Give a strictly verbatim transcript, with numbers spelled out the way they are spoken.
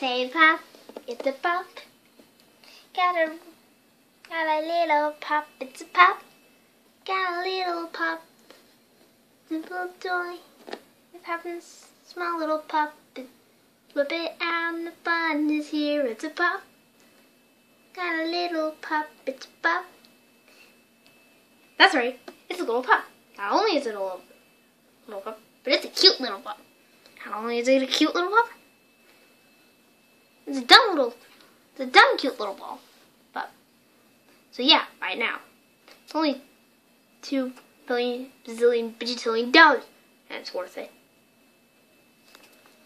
say pop, it's a pop. Got a, got a little pop, it's a pop. Got a little pop, simple joy. It happens, small little pop. Whip it out and the fun is here, it's a pop. Got a little pop, it's a pop. That's right, it's a little pop. Not only is it a little, little pop, but it's a cute little pop. Not only is it a cute little pop, it's a dumb little, it's a dumb cute little ball. But, so yeah, right now, it's only two billion, bazillion, bajillion dollars, and it's worth it.